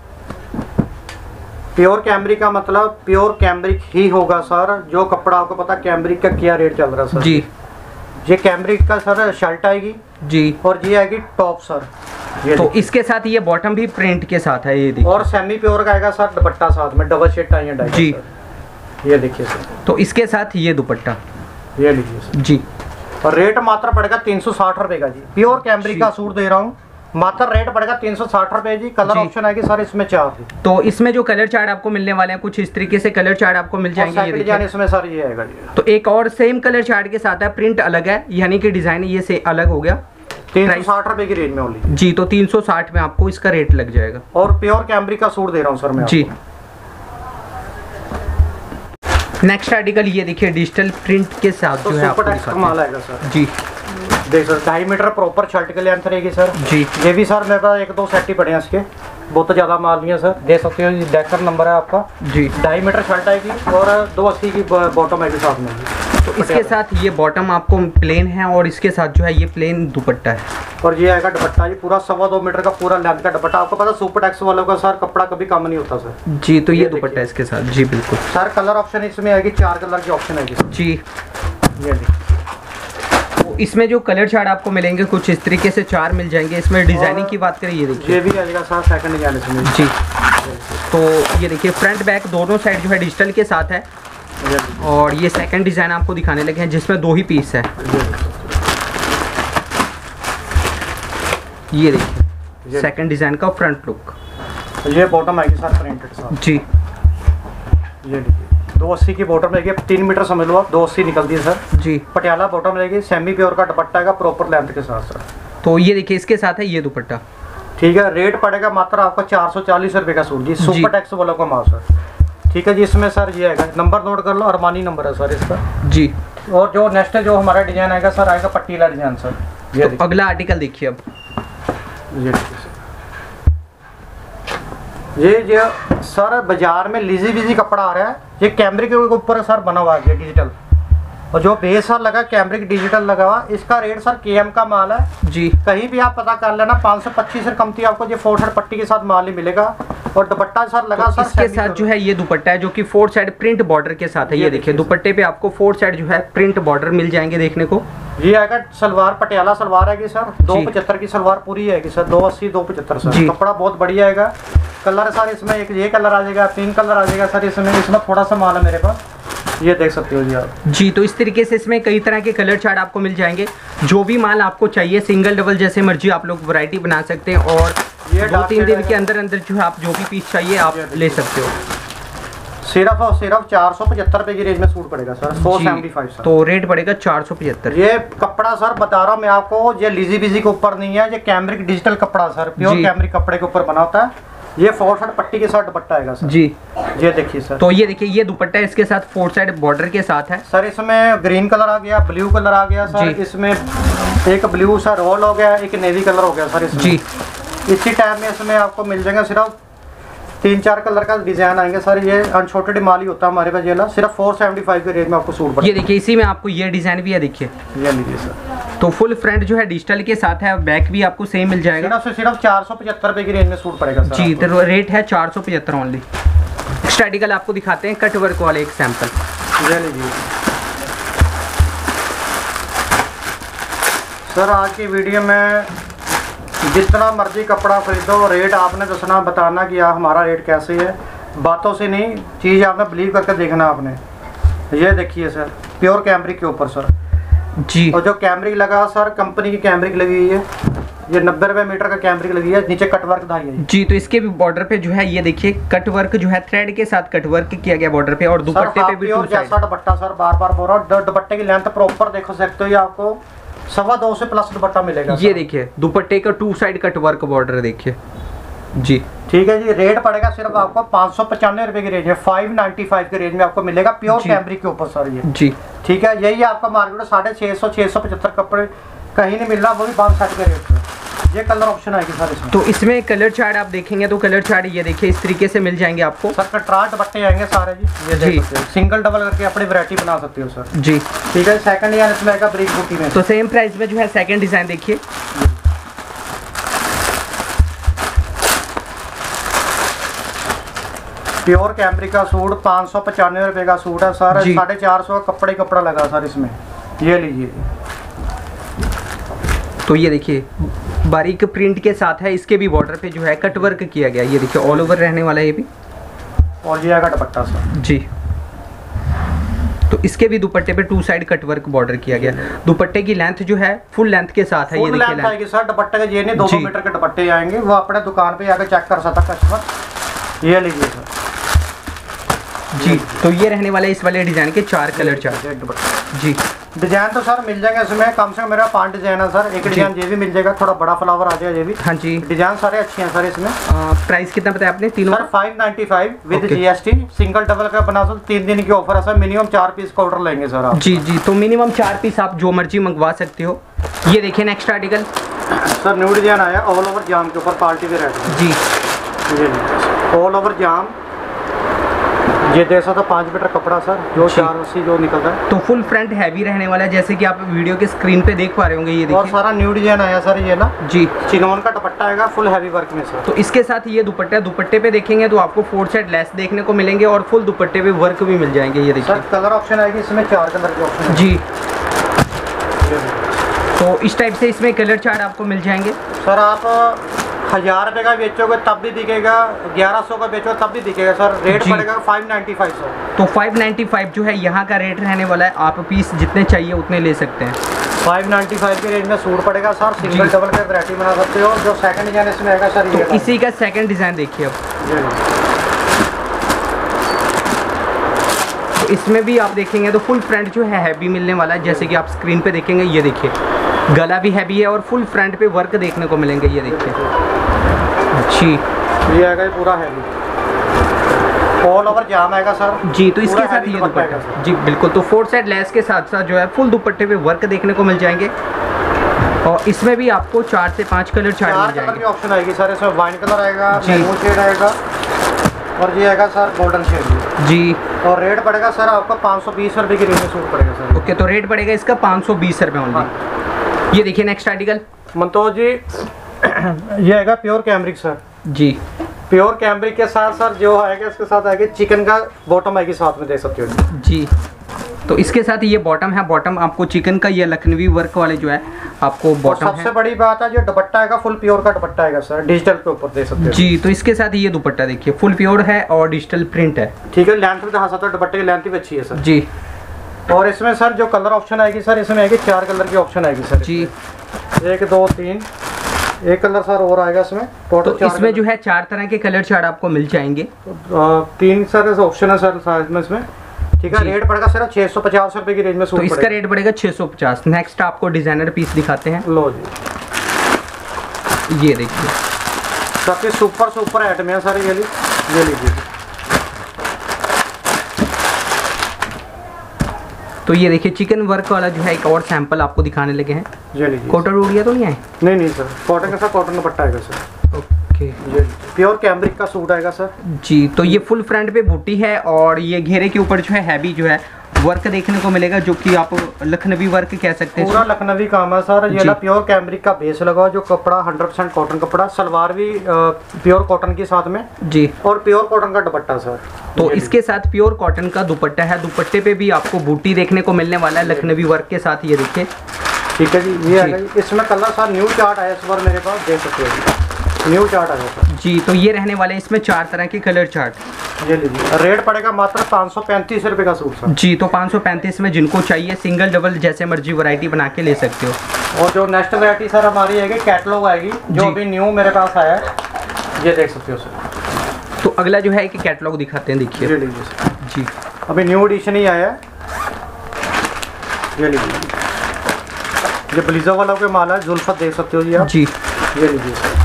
प्योर कैमरिक का मतलब प्योर कैमरिक ही होगा सर। जो कपड़ा आपको पता कैमरिक का क्या रेट चल रहा है सर जी। ये कैमरिक का सर शर्ट आएगी जी, और ये आएगी टॉप सर। तो इसके साथ ये बॉटम भी प्रिंट के साथ है, ये देखिए। और सेमी प्योर का आएगा सर दुपट्टा साथ में, double shade tie and dye जी। ये देखिए सर, तो इसके साथ ये दुपट्टा, ये लीजिए सर जी। और रेट मात्र पड़ेगा तीन सौ साठ रुपए का जी। प्योर कैमरिक का सूट दे रहा हूँ, मात्र रेट पड़ेगा तीन सौ साठ रुपए जी। कलर ऑप्शन आएगी सर इसमें चार। तो इसमें जो कलर चार्ट आपको मिलने वाले हैं कुछ इस तरीके से कलर चार्ट आपको मिल जाएंगे, ये देखिए। इसमें सर ये आएगा जी। तो एक और सेम कलर चार्ट के साथ है, प्रिंट अलग है, यानी कि डिजाइन ये से अलग हो गया। तीन सौ साठ रुपए की रेंज में ओनली जी। तो तीन सौ साठ में आपको इसका रेट लग जाएगा। और प्योर कैमरिक का सूट दे रहा हूँ सर मैं जी। नेक्स्ट आर्टिकल ये देखिए, डिजिटल प्रिंट के साथ तो जो है आपको दिखाते माल आएगा सर जी। देख सर ढाई मीटर प्रॉपर शर्ट के लेंथ रहेगी सर जी। ये भी सर मेरे पास एक दो सेट ही पड़े हैं इसके, बहुत ज़्यादा माल नहीं है सर। देख सकते हो ये डेकर नंबर है आपका जी। ढाई मीटर शर्ट आएगी और दो अस्सी की बॉटम आएगी साथ में। तो इसके साथ ये बॉटम आपको प्लेन है और इसके साथ जो है ये प्लेन दुपट्टा है। और ये आएगा दुपट्टा, ये पूरा सवा दो मीटर का पूरा लेंथ का दुपट्टा। आपको पता सुपर टैक्स वालों का सर कपड़ा कभी कम नहीं होता सर जी। तो ये, ये दुपट्टा है इसके साथ जी, बिल्कुल सर। कलर ऑप्शन इसमें आएगी, चार कलर की ऑप्शन आएगी जी। ये तो इसमें जो कलर चार्ट आपको मिलेंगे कुछ इस तरीके से चार मिल जाएंगे। इसमें डिजाइनिंग की बात करें, ये देखिए ये भी आएगा सर सेकंड डिजाइन इसमें जी। तो ये देखिए फ्रंट बैक दोनों साइड जो है डिजिटल के साथ है। और ये सेकंड डिजाइन आपको दिखाने लगे हैं जिसमें दो ही पीस है। ये देखिए सेकंड डिजाइन का फ्रंट लुक। ये बॉटम आएगी सर प्रिंटेड साथ जी। ये देखिए दो अस्सी की बॉटम रहेगी, तीन मीटर समझ लो आप, दो अस्सी निकलती है सर जी। पटियाला बॉटम रहेगी, सेमी प्योर का दुपट्टा आएगा प्रॉपर लेंथ के साथ सर। तो ये देखिए इसके साथ है ये दुपट्टा, ठीक है। रेट पड़ेगा मात्र आपका चार सौ चालीस रुपये का सूट जी, सुपर टैक्स वालों का माल सर, ठीक है जी। इसमें सर ये आएगा, नंबर नोट कर लो, अरमानी नंबर है सर इसका जी। और जो नेक्स्ट जो हमारा डिजाइन आएगा सर आएगा पट्टीला डिजाइन सर। ये तो अगला आर्टिकल देखिए अब, ये ये जो सर बाजार में लीजी बीजी कपड़ा आ रहा है, ये कैमरिक के ऊपर सर बना हुआ है डिजिटल, और जो बेस सर लगा कैमरिक डिजिटल लगा हुआ। इसका रेट सर केएम का माल है जी, कहीं भी आप पता कर लेना। पाँच सौ पच्चीस से कमती आपको ये फोर साइड पट्टी के साथ माल नहीं मिलेगा। और दुपट्टा सर लगा तो सर इसके साथ जो है ये दुपट्टा है जो कि फोर साइड प्रिंट बॉर्डर के साथ है। ये, ये देखिए दुपट्टे पे आपको फोर साइड जो है प्रिंट बॉर्डर मिल जाएंगे देखने को। ये आएगा सलवार पटियाला सलवार आएगी सर, दो पचहत्तर की सलवार पूरी आएगी सर, दो अस्सी दो पचहत्तर सर। कपड़ा बहुत बढ़िया आएगा। कलर सर इसमें एक ये कलर आ जाएगा, तीन कलर आ जाएगा सर इसमें। इसमें थोड़ा सा माल है मेरे पास, ये देख सकते हो जी आप जी। तो इस तरीके से इसमें कई तरह के कलर चार्ट आपको मिल जाएंगे। जो भी माल आपको चाहिए सिंगल डबल जैसे मर्जी आप लोग वैरायटी बना सकते हैं। और ये दो तीन दिन के अंदर अंदर जो है आप जो भी पीस चाहिए आप ले सकते हो। सिर्फ और सिर्फ चार सौ पचहत्तर रुपए की रेंज में सूट पड़ेगा sir, four seventy five sir. तो रेट पड़ेगा चार सौ पचहत्तर। ये कपड़ा सर बता रहा हूँ मैं आपको, ये लीजी बीजी के ऊपर नहीं है, ये कैमरिक डिजिटल कपड़ा सर, प्योर कैमरिक कपड़े के ऊपर बना होता है। ये फोर साइड पट्टी के साथ दुपट्टा आएगा सर जी। ये देखिए सर, तो ये देखिए ये दुपट्टा इसके साथ फोर साइड बॉर्डर के साथ है सर। इसमें ग्रीन कलर आ गया, ब्लू कलर आ गया सर, इसमें एक ब्लू सा रोल हो गया, एक नेवी कलर हो गया सर इसमें जी। इसी टाइम में इसमें आपको मिल जाएगा सिर्फ तीन चार कलर का डिजाइन आएंगे सर। ये अनशॉर्टेड माल ही होता है हमारे पास। ये ला सिर्फ फोर सेवेंटी फाइव के रेट में आपको सूट पड़ेगा। ये देखिए इसी में आपको ये डिजाइन भी है, देखिए ये लीजिए सर। तो फुल फ्रंट जो है डिजिटल के साथ है, बैक भी आपको सेम मिल जाएगा। सिर्फ से सिर्फ चार सौ पचहत्तर रुपए की रेंज में सूट पड़ेगा सर जी। तो रेट है चार सौ पचहत्तर ओनली। नेक्स्ट आर्टिकल आपको दिखाते हैं कट वर्क वाले एक सैंपल। ये लीजिए सर, आज की वीडियो में जितना मर्जी कपड़ा खरीदो, रेट आपने दसना बताना कि यार हमारा रेट कैसे है, बातों से नहीं, चीज़ आपने बिलीव करके देखना आपने। ये देखिए सर प्योर कैमरिक के ऊपर सर जी। और जो कैमरिक लगा सर कंपनी की कैमरिक लगी हुई है, ये नब्बे रुपए मीटर का कैमरिक लगी है, नीचे कट वर्क धाई है जी। तो इसके भी बॉर्डर पे जो है ये देखिए कट वर्क जो है थ्रेड के साथ कट वर्क किया गया बॉर्डर पे। और दुपट्टे पे भी प्योर जैसा दुपट्टा सर, बार बार बोल रहा हूं, दुपट्टे की लेंथ प्रॉपर देख सकते हो, ये आपको सवा दो से प्लस दुपट्टा मिलेगा। ये देखिए दुपट्टे का two side cut work border देखिए जी। ठीक है जी। रेट पड़ेगा सिर्फ आपको पाँच सौ पचानवे रुपए की रेंज है, फाइव नाइन्टी फाइव के रेंज में आपको मिलेगा प्योर कैमरिक के ऊपर सर ये जी। ठीक है, यही आपका मार्केट में साढ़े छः सौ छः सौ पचहत्तर कपड़े कहीं नहीं मिल रहा, वो भी बावन साठ के रेट में। ये कलर ऑप्शन आएगी सर इसमें। तो इसमें कलर चार्ट आप देखेंगे तो कलर चार्ट ये देखिए इस तरीके से मिल जाएंगे आपको सर। कटराट दुपट्टे आएंगे सारे जी, ये जी। सिंगल डबल करके अपनी वैरायटी बना सकते हो सर जी। ठीक है। सेकंड यार इसमें आएगा ब्रिक बूटी में, तो सेम प्राइस में जो है सेकंड डिजाइन देखिए। प्योर कैमरिक का सूट पाँच सौ पचानवे रुपए का सूट है सर, साढ़े चार सौ का कपड़े कपड़ा लगा सर इसमें। ये लीजिए। तो ये देखिए बारीक प्रिंट के साथ है। इसके भी बॉर्डर पे जो है कट वर्क किया गया, ये देखिए ऑल ओवर रहने वाला है ये भी। और ये आएगा दुपट्टा सर जी। तो इसके भी दुपट्टे पे two side cut work border किया गया। दुपट्टे की लेंथ जो है फुल लेंथ के साथ है, ये देखिए लेंथ आएगी सर। दुपट्टे के ये नहीं दो दो मीटर के दुपट्टे आएंगे, वो अपने दुकान पे आकर चेक कर सकता कस्टमर। ये लीजिए सर जी। तो ये रहने वाले इस वाले डिजाइन के चार कलर चार जी। डिजाइन तो सर मिल जाएंगे इसमें, कम से कम मेरा पांच डिजाइन है सर। एक डिजाइन ये भी मिल जाएगा, थोड़ा बड़ा फ्लावर आ जाएगा ये भी। हाँ जी। डिजाइन सारे अच्छे हैं सर इसमें। प्राइस कितना बताया आपने तीनों? Sir five ninety five with GST. Single double का बना सकते, तीन दिन की ऑफर है सर। मिनिमम चार पीस का ऑर्डर लेंगे सर आप। जी जी। तो मिनिमम चार पीस आप जो मर्जी मंगवा सकते हो। ये देखिए next article sir, new design आया ऑल ओवर जाम के ऊपर, पार्टी वेयर है जी। ये ऑल ओवर जाम, ये जैसा था पाँच मीटर कपड़ा सर, जो चार अस्सी जो निकलता है। तो फुल फ्रंट हैवी रहने वाला है, जैसे कि आप वीडियो के स्क्रीन पे देख पा रहे होंगे। ये देखिए और सारा न्यू डिजाइन आया सर ये ना जी। चिनोन का दुपट्टा आएगा फुल हैवी वर्क में सर। तो इसके साथ ये दुपट्टा, दुपट्टे पे देखेंगे तो आपको फोर साइड लेस देखने को मिलेंगे और फुल दुपट्टे पे वर्क भी मिल जाएंगे। ये देखिए सर कलर ऑप्शन आएगी इसमें, चार कलर के ऑप्शन जी। तो इस टाइप से इसमें कलर चार्ट आपको मिल जाएंगे सर। आप हजार रुपये का बेचोगे तब भी दिखेगा, ग्यारह सौ का बेचोगे तब भी दिखेगा सर। रेट पड़ेगा फाइव नाइन्टी फाइव सर। तो फाइव नाइन्टी फाइव जो है यहाँ का रेट रहने वाला है। आप पीस जितने चाहिए उतने ले सकते हैं। फाइव नाइन्टी फाइव के रेंज में सूट पड़ेगा सर। सिंगल डबल का वैरायटी बना सकते हो। जो सेकंड डिजाइन इसमें आएगा सर ये तो इसी का सेकंड डिजाइन देखिए अब। तो इसमें भी आप देखेंगे तो फुल फ्रंट जो है हैवी मिलने वाला है, जैसे कि आप स्क्रीन पे देखेंगे। ये देखिए गला भी हैवी है और फुल फ्रंट पे वर्क देखने को मिलेंगे। ये देखिए जी। ये आएगा ये पूरा हैवी ऑल ओवर जाम आएगा सर जी। तो इसके साथ ये दुपट्टा जी बिल्कुल। तो फोर साइड लेस के साथ साथ जो है फुल दुपट्टे पे वर्क देखने को मिल जाएंगे। और इसमें भी आपको चार से पांच कलर चार्ट मिल जाएंगे। ऑप्शन आएगी सर इसमें। वाइन कलर आएगा, मैरून शेड आएगा और ये आएगा सर गोल्डन शेड जी। और रेट पड़ेगा सर आपका पाँच सौ बीस रुपये की रेंज में सूट पड़ेगा सर। ओके। तो रेट पड़ेगा इसका पाँच सौ बीस रुपये ओनली। ये देखिए नेक्स्ट आर्टिकल मंतोज जी। ये आएगा प्योर कैमरिक सर जी। प्योर कैमरिक के साथ सर जो आएगा इसके साथ आएगा चिकन का बॉटम आएगी साथ में, देख सकते हो जी। तो इसके साथ ये बॉटम है। बॉटम आपको चिकन का, ये लखनवी वर्क वाले जो है आपको बॉटम है। सबसे बड़ी बात है जो दुपट्टा आएगा फुल प्योर का दुपट्टा आएगा सर, डिजिटल के ऊपर देख सकते हो जी। तो इसके साथ ये दुपट्टा देखिए फुल प्योर है और डिजिटल प्रिंट है। ठीक है। लेंथ भी दिखा सकते हो, दुपट्टे की लेंथ भी अच्छी है सर जी। और इसमें सर जो कलर ऑप्शन आएगी सर, इसमें आएगी चार कलर की ऑप्शन आएगी सर जी। एक दो तीन, एक कलर सर और आएगा इसमें। तो इसमें जो है चार तरह के कलर चार्ट आपको मिल जाएंगे। तीन सर ऑप्शन है सर साइज में इसमें। ठीक है। रेट पड़ेगा सर छः सौ पचास रुपये की रेंज में सूट। तो इसका रेट पड़ेगा छः सौ पचास। नेक्स्ट आपको डिजाइनर पीस दिखाते हैं। लो जी। ये देखिए सबसे सुपर सुपर आइटम है सर। ये ली ये लीजिए। तो ये देखिए चिकन वर्क वाला जो है एक और सैंपल आपको दिखाने लगे हैं। ये लीजिए। कॉटन उड़िया तो नहीं है? नहीं नहीं सर, कॉटन का सर, कॉटन का पट्टा आएगा सर। ओके। प्योर कैमरिक का सूट आएगा सर जी। तो ये फुल फ्रंट पे बूटी है और ये घेरे के ऊपर जो है हैवी जो है वर्क देखने को मिलेगा, जो कि आप लखनवी वर्क कह सकते हैं। पूरा लखनवी काम है सर। ये ना प्योर कैमरिक का बेस लगा, जो कपड़ा हंड्रेड परसेंट कॉटन कपड़ा, सलवार भी प्योर कॉटन के साथ में जी। और प्योर कॉटन का दुपट्टा सर। तो इसके साथ प्योर कॉटन का दुपट्टा है। दुपट्टे पे भी आपको बूटी देखने को मिलने वाला है लखनवी वर्क के साथ। ये देखिए ठीक है जी। ये आएगा इसमें कलर सर न्यू चार्ट आया इस बार मेरे पास, देख सकते हो न्यू चार्ट आया सर जी। तो ये रहने वाले इसमें चार तरह के कलर चार्ट। ये लीजिए। रेट पड़ेगा मात्र पाँच सौ पैंतीस रुपये का सूट सर जी। तो पाँच सौ पैंतीस में जिनको चाहिए सिंगल डबल जैसे मर्जी वैरायटी बना के ले सकते हो। और जो नेक्स्ट वैरायटी सर हमारी आएगी कैटलॉग आएगी, जो अभी न्यू मेरे पास आया है, ये देख सकते हो सर। तो अगला जो है एक कैटलॉग दिखाते हैं, देखिए। ये लीजिए सर जी। अभी न्यू एडिशन ही आया है। ये लीजिए। ये ब्लीजर वाला के माल है, जुल्फत देख सकते हो जी आप जी। ये लीजिए सर।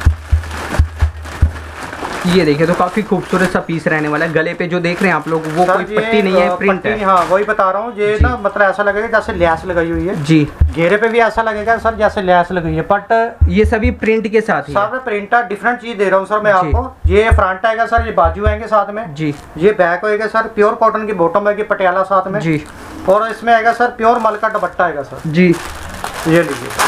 ये देखिए तो काफी खूबसूरत सा पीस रहने वाला है। गले पे जो देख रहे हैं आप लोग वो कोई पट्टी नहीं है, प्रिंट है। हाँ वही बता रहा हूँ। ये ना मतलब ऐसा लगेगा जैसे लैस लगाई हुई है जी। घेरे पे भी ऐसा लगेगा सर जैसे लैस लगी हुई है, बट ये सभी प्रिंट के साथ ही सर। प्रिंट डिफरेंट चीज दे रहा हूँ सर मैं आपको। ये फ्रंट आएगा सर, ये बाजू आएंगे साथ में जी। ये बैक होएगा सर, प्योर कॉटन की बॉटम आएगी पटियाला साथ में जी। और इसमें आएगा सर प्योर मल का दुपट्टा आएगा सर जी। ये लीजिए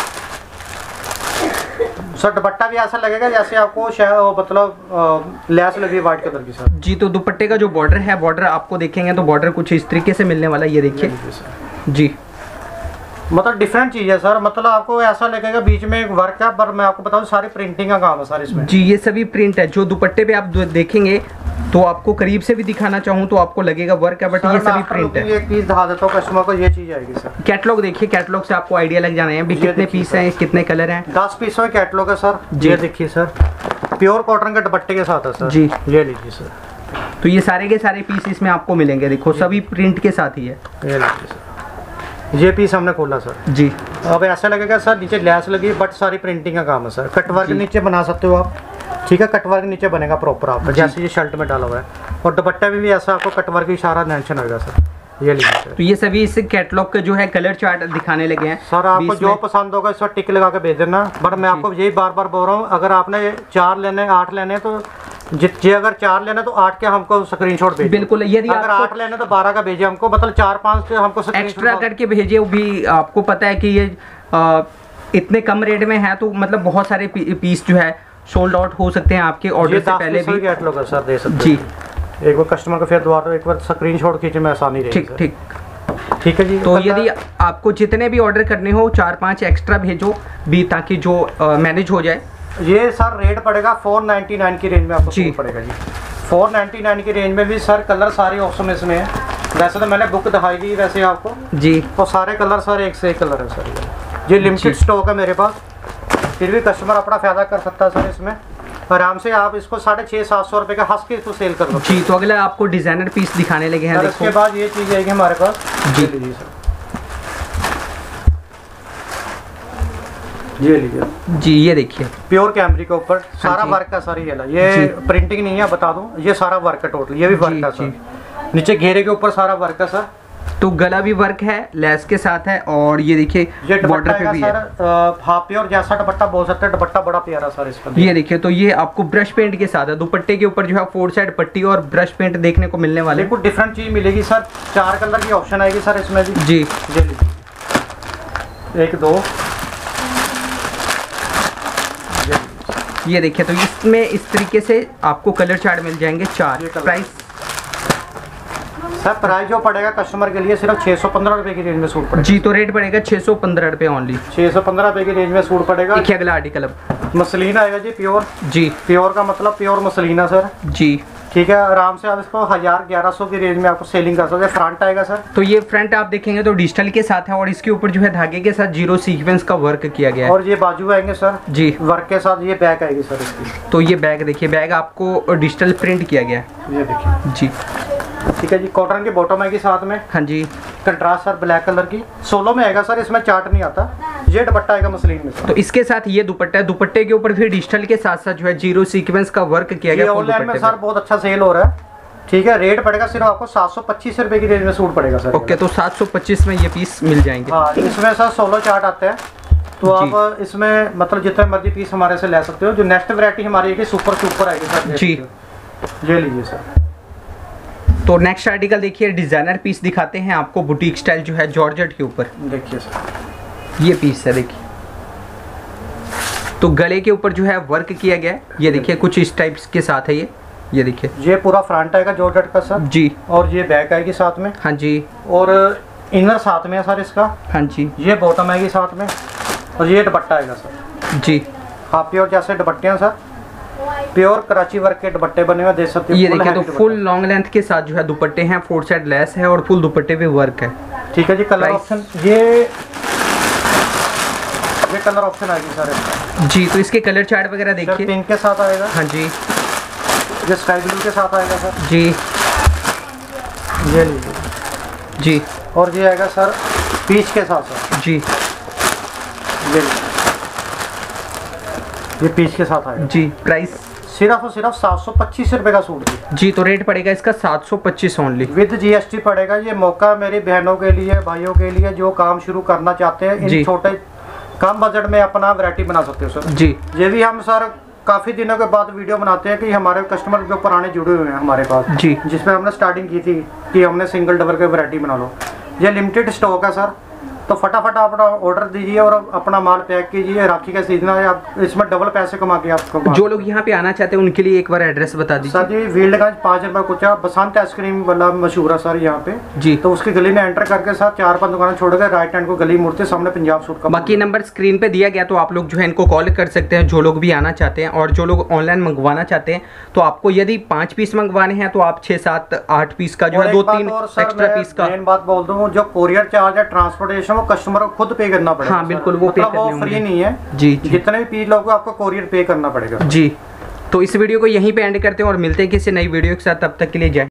सर। दुपट्टा भी ऐसा लगेगा जैसे आपको मतलब लैस लगी है व्हाइट कलर की सर जी। तो दुपट्टे का जो बॉर्डर है, बॉर्डर आपको देखेंगे तो बॉर्डर कुछ इस तरीके से मिलने वाला है। ये देखिए जी। मतलब डिफरेंट चीज है सर, मतलब आपको ऐसा लगेगा बीच में एक वर्क है, पर मैं आपको बताऊं सारी प्रिंटिंग का काम है सर इसमें। जी ये सभी प्रिंट है। जो दुपट्टे पे आप दो- देखेंगे तो आपको करीब से भी दिखाना चाहूँ तो आपको लगेगा वर्क है, बट ये सभी प्रिंट है। एक पीस दिखा देता हूँ कस्टमर को, ये चीज आएगी सर। कैटलॉग देखिए, कैटलॉग से आपको आइडिया लग जाना है भी कितने पीस हैं, कितने कलर हैं। दस पीस में कैटलॉग है सर। ये देखिए सर, प्योर कॉटन के दुपट्टे के साथ है सर जी। ये लीजिए सर, तो ये सारे के सारे पीस इसमें आपको मिलेंगे, देखो सभी प्रिंट के साथ ही है। ये लीजिए सर, ये पीस हमने खोला सर जी। अब ऐसा लगेगा सर नीचे लैस लगी, बट सारी प्रिंटिंग का काम है सर। कटवर्क नीचे बना सकते हो आप, ठीक है, कटवर्क नीचे बनेगा प्रॉपर आपका, जैसे ये शर्ट में डाला हुआ है। और दुपट्टा में भी ऐसा आपको कटवर्क की सारा मेंशन होगा सर। ये लीजिए सर, तो ये सभी इस कैटलॉग का जो है कलर चार्ट दिखाने लगे हैं सर। आपको बीच जो में- पसंद होगा इस पर टिक लगा के भेज देना। बट मैं आपको यही बार बार बोल रहा हूँ, अगर आपने चार लेने आठ लेने तो जित जे अगर चार लेने तो आठ के हमको स्क्रीनशॉट भेजिए। बिल्कुल, यदि अगर आपको आठ लेने तो बारह का भेजिए हमको, मतलब चार पाँच के हमको एक्स्ट्रा करके भेजे, वो भी आपको पता है कि ये आ, इतने कम रेट में है, तो मतलब बहुत सारे पी, पीस जो है सोल्ड आउट हो सकते हैं आपके ऑर्डर से पहले भी। कैटलॉग है सर, दे सकते जी। हैं। एक बार कस्टमर को फिर दोबारा एक बार स्क्रीनशॉट खींचे में आसानी रहेगी। ठीक ठीक ठीक है जी। तो यदि आपको जितने भी ऑर्डर करने हो चार पांच एक्स्ट्रा भेजो भी, ताकि जो मैनेज हो जाए। ये सर रेट पड़ेगा फोर नाइन्टी नाइन की रेंज में आपको जी सूट पड़ेगा जी। फोर नाइन्टी नाइन की रेंज में भी सर कलर सारे ऑप्शन इसमें है। वैसे तो मैंने बुक दिखाई थी वैसे आपको जी, तो सारे कलर सर एक से एक कलर है सर। ये लिमिटेड स्टॉक है मेरे पास, फिर भी कस्टमर अपना फायदा कर सकता है सर इसमें। आराम से आप इसको साढ़े छः सात सौ रुपये का हंस के इसको सेल कर दो जी। तो अगला आपको डिजाइनर पीस दिखाने लगे हैं, सर। देखो। इसके बाद ये चीज़ आएगी हमारे पास जी। लीजिए सर, ये लीजिए जी। ये देखिए प्योर कैमरी के ऊपर सारा जी। वर्क का सर। ये ला, ये प्रिंटिंग नहीं है बता दूं, ये सारा वर्क है टोटल। ये भी वर्क जी, है जी। सर, नीचे घेरे के ऊपर सारा वर्क है सर। तो गला भी वर्क है, लेस के साथ है, और ये देखिए ये बॉर्डर दुपट्टा पे है भी सर, है। हाफ प्योर जैसा दुपट्टा बोल सकते हैं। दुपट्टा बड़ा प्यारा सर इस पर। ये देखिए, तो ये आपको ब्रश पेंट के साथ है। दुपट्टे के ऊपर जो है फोर साइड पट्टी और ब्रश पेंट देखने को मिलने वाले। कुछ डिफरेंट चीज मिलेगी सर, चार कलर की ऑप्शन आएगी सर इसमें भी। जी। ये लीजिए, एक दो, ये देखिए, तो इसमें इस तरीके से आपको कलर चार्ट मिल जाएंगे चार। ये कलर। प्राइस सर प्राइस जो पड़ेगा कस्टमर के लिए सिर्फ छः सौ पंद्रह रुपये की रेंज में सूट पड़ेगा जी। तो रेट पड़ेगा छः सौ पंद्रह रुपये ओनली। छः सौ पंद्रह रुपये की रेंज में सूट पड़ेगा। देखिए अगला आर्टिकल अब। मसलिन आएगा जी प्योर। जी प्योर का मतलब प्योर मसलिन है सर। जी। ठीक है, आराम से आप इसको हजार ग्यारह सौ की रेंज में आपको सेलिंग कर सकते हैं। फ्रंट आएगा सर, तो ये फ्रंट आप देखेंगे तो डिजिटल के साथ है, और इसके ऊपर जो है धागे के साथ जीरो सीक्वेंस का वर्क किया गया है। और ये बाजू आएंगे सर जी। वर्क के साथ। ये बैक आएगी सर इसकी। तो ये बैग देखिए, बैग आपको डिजिटल प्रिंट किया गया है। ये देखिए, जी। ठीक है जी। कॉटन की बॉटम आएगी साथ में, हाँ जी। कंट्रास्ट सर ब्लैक कलर की। सोलो में आएगा सर, इसमें चार्ट नहीं आता। ये दुपट्टा आएगा मसलिन में सर। तो इसके साथ ये दुपट्टा है, दुपट्टे के ऊपर फिर डिजिटल के साथ साथ जो है जीरो सीक्वेंस का वर्क किया ये गया है ऑनलाइन में दुपट्टे सर पे। बहुत अच्छा सेल हो रहा है। ठीक है, रेट पड़ेगा सिर्फ आपको सात सौ पच्चीस रुपए की रेंज में सूट पड़ेगा सर। ओके, तो सात सौ पच्चीस में ये पीस मिल जाएंगे। हाँ, इसमें सर सोलो चार्ट आते हैं, तो आप इसमें मतलब जितने मर्जी पीस हमारे से ले सकते हो। जो नेक्स्ट वैरायटी हमारी है सुपर सुपर आएगी सर। जी। ये लीजिए सर। तो नेक्स्ट आर्टिकल देखिए, डिजाइनर पीस दिखाते हैं आपको, बुटीक स्टाइल जो है जॉर्जेट के ऊपर। देखिए सर, ये पीस है देखिए, तो गले के ऊपर जो है वर्क किया गया है। ये देखिए कुछ इस टाइप के साथ है ये ये देखिए। ये पूरा फ्रंट आएगा जॉर्जेट का सर जी। और ये बैक आएगी साथ में। हाँ जी। और इनर साथ में है सर इसका। हाँ जी। ये बॉटम आएगी साथ में, और ये दुपट्टा आएगा सर। जी। हाँ, प्योर जैसे दुपट्टे हैं सर, प्योर कराची वर्क के दुपट्टे बने हुए देख सकते हो। ये देखिए, तो फुल लॉन्ग लेंथ के साथ जो है दुपट्टे हैं, फोर साइड लेस है और फुल दुपट्टे पे वर्क है। ठीक है जी। कलर ऑप्शन ये ये कलर ऑप्शन आएगी सर इसका। जी। तो इसके कलर चार्ट वगैरह देखिए। पिंक के साथ आएगा। हाँ जी। ये स्काई ब्लू के साथ आएगा सर। जी। ये लीजिए जी। और ये आएगा सर पीच के साथ सर। जी। ये लीजिए, ये पीच के साथ आएगा जी। प्राइस सिर्फ और सिर्फ सात सौ पच्चीस रुपये का सूट जी। जी। तो रेट पड़ेगा इसका सात सौ पच्चीस ओनली विद जीएसटी पड़ेगा। ये मौका मेरी बहनों के लिए, भाइयों के लिए जो काम शुरू करना चाहते हैं, इन छोटे कम बजट में अपना वैरायटी बना सकते हो सर। जी। ये भी हम सर काफ़ी दिनों के बाद वीडियो बनाते हैं कि हमारे कस्टमर जो पुराने जुड़े हुए हैं हमारे पास जी, जिसमें हमने स्टार्टिंग की थी कि हमने सिंगल डबल के वैरायटी बना लो। ये लिमिटेड स्टॉक है सर, तो फटाफट अपना ऑर्डर दीजिए और अपना माल पैक कीजिए। राखी का सीजन है, आप इसमें डबल पैसे कमा के आपको। जो लोग यहाँ पे आना चाहते हैं उनके लिए एक बार एड्रेस बता दीजिए। सर जी फील्डगंज पाँच नंबर कुचा बसंत आइसक्रीम वाला मशहूर है सर यहाँ पे जी। तो उसकी गली में एंटर करके सर चार पांच दुकानें छोड़ के राइट हैंड को गली मुड़ते सामने पंजाब सूट का। बाकी नंबर स्क्रीन पे दिया गया, तो आप लोग जो है इनको कॉल कर सकते हैं जो लोग भी आना चाहते हैं। और जो लोग ऑनलाइन मंगवाना चाहते हैं तो आपको यदि पाँच पीस मंगवाने हैं तो आप छः सात आठ पीस का जो है दो तीन एक्स्ट्रा पीस का। मेन बात बोल दूं, जो कोरियर चार्ज है ट्रांसपोर्टेशन वो कस्टमर को खुद पे करना पड़ेगा। हाँ बिल्कुल, वो पे मतलब करने वो फ्री नहीं है जी, जी। जितने भी पीस लोगों को आपको कोरियर पे करना पड़ेगा जी। तो इस वीडियो को यहीं पे एंड करते हैं और मिलते हैं किसी नई वीडियो के साथ। तब तक के लिए जय।